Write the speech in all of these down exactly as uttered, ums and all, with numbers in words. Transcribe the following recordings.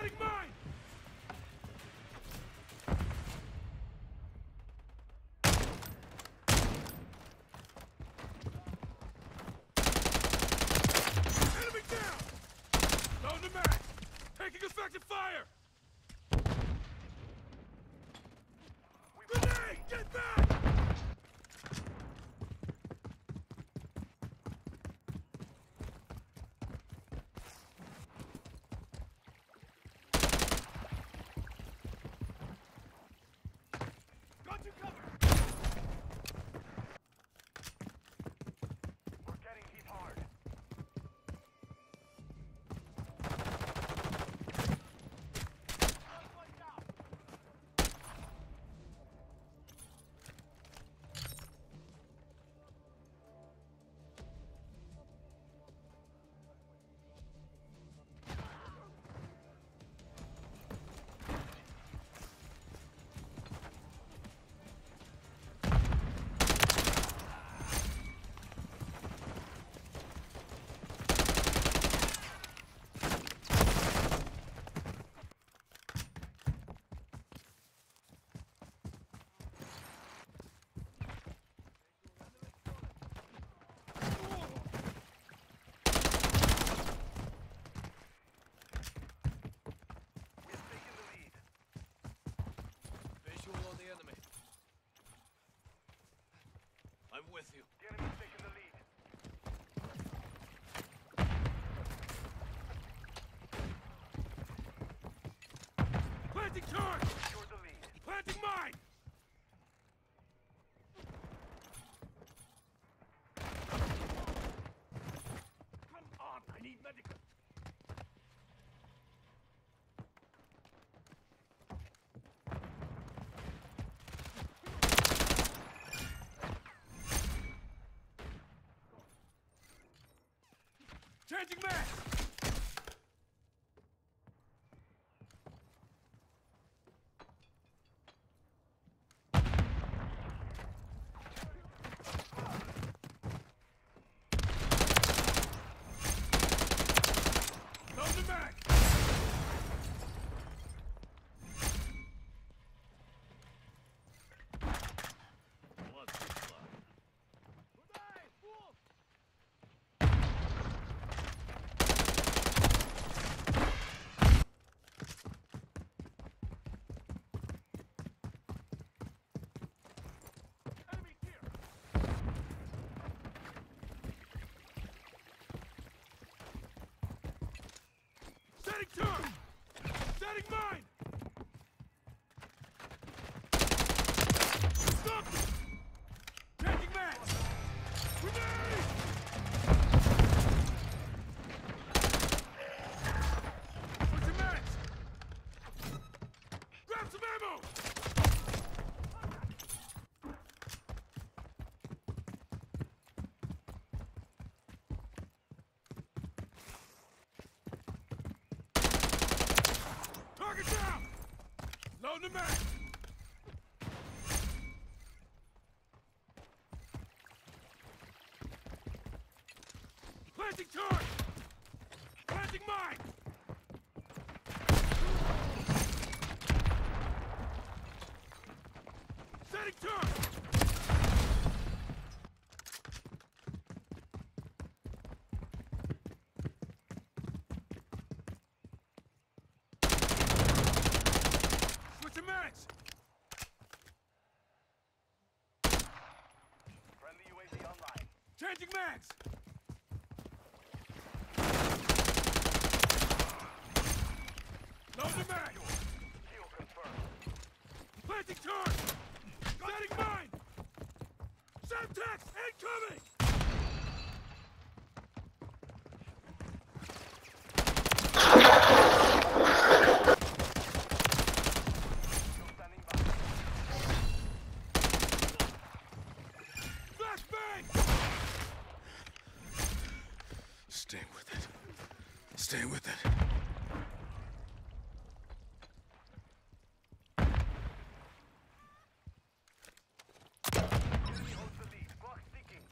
Setting mine! Enemy down! Loading the mag! Taking effective fire! Grenade! Get back! Got you covered! We're getting hit hard. I'm with you. The enemy's taking the lead. Planting charge! Secure the lead. Planting mine! Come on, I need medical. Changing mag! Load the mag! Blood supply. Enemy here! Setting turn! Setting mine! Stop! Changing mag! Grenade! Switching mags! Grab some ammo! Target down! Load the mag! Planting charge! Planting mine! Setting charge! Switching mags! Friendly U A V online. Changing mags! Load the mag! Kill confirmed. Planting charge! Setting mine! Semtex incoming! Still standing by. Flashbang! Stay with it. Stay with it. Enemy holds the lead. Clock ticking.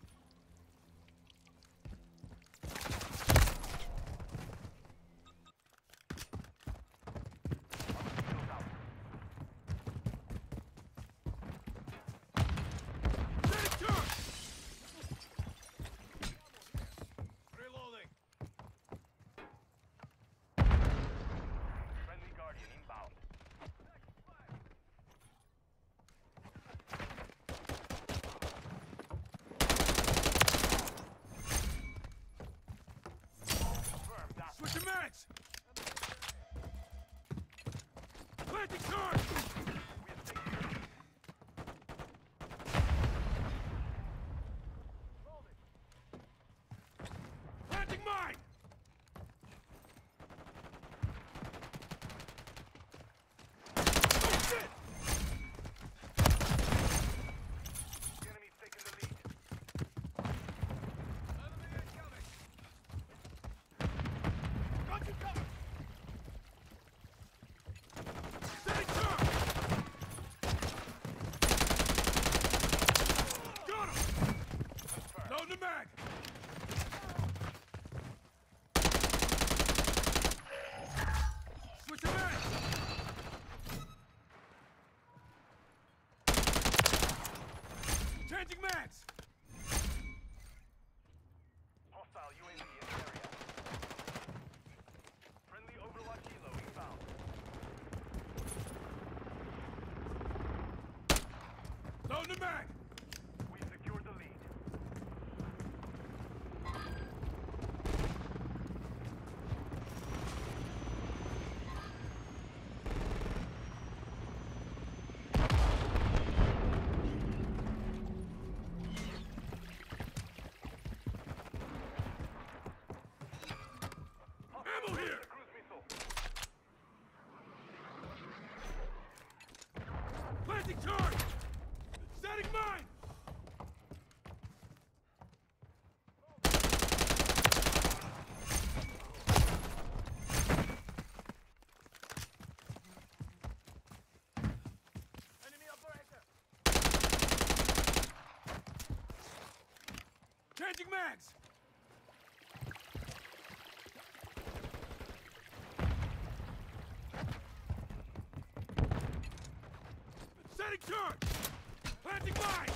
Setting charge! Planting mine!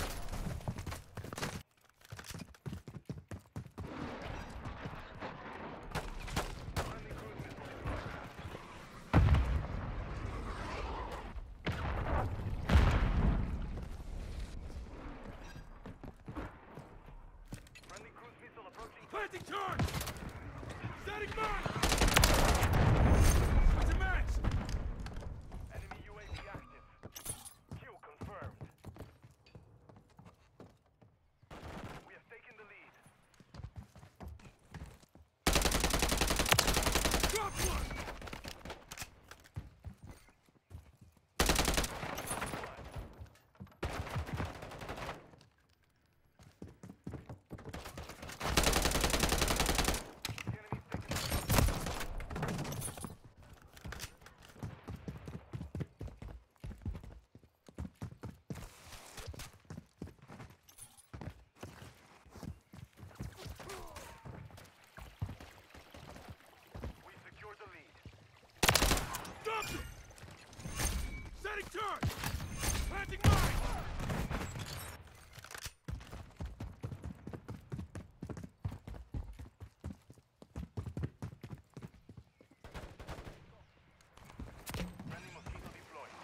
Planting charge! Setting mine! What's a match? Enemy U A V active. Kill confirmed. We have taken the lead. Drop one! Stop them! Setting charge! Planting mine! Friendly mosquito deployed.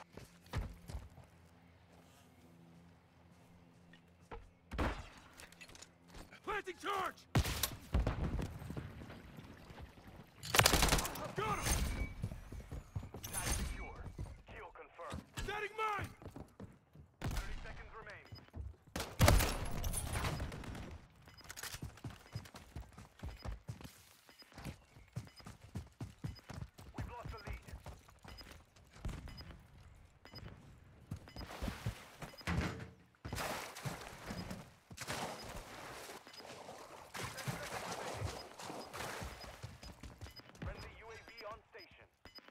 Planting charge! Got him! Tag secure. Kill confirmed. Setting mine! thirty seconds remaining. We've lost the lead. Friendly U A V on station.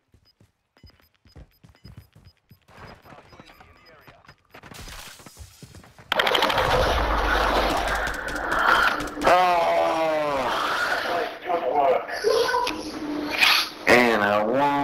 Hostile U A V in the area. Oh, and I won.